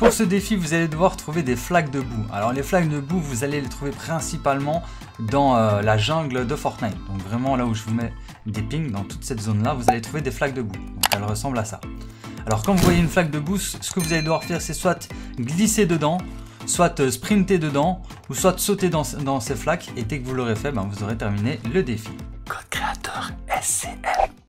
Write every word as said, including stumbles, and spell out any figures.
pour ce défi, vous allez devoir trouver des flaques de boue. Alors les flaques de boue, vous allez les trouver principalement dans euh, la jungle de Fortnite. Donc vraiment là où je vous mets des pings, dans toute cette zone-là, vous allez trouver des flaques de boue. Donc elles ressemblent à ça. Alors quand vous voyez une flaque de boue, ce que vous allez devoir faire, c'est soit glisser dedans, soit euh, sprinter dedans, ou soit sauter dans, dans ces flaques. Et dès que vous l'aurez fait, ben, vous aurez terminé le défi. Code créateur S C